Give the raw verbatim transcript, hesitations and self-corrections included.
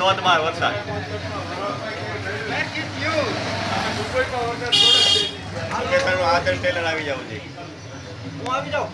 ધોધમાર વરસાદ. આદર ટેલર આવી જાવ છે. હું આવી જાઉં.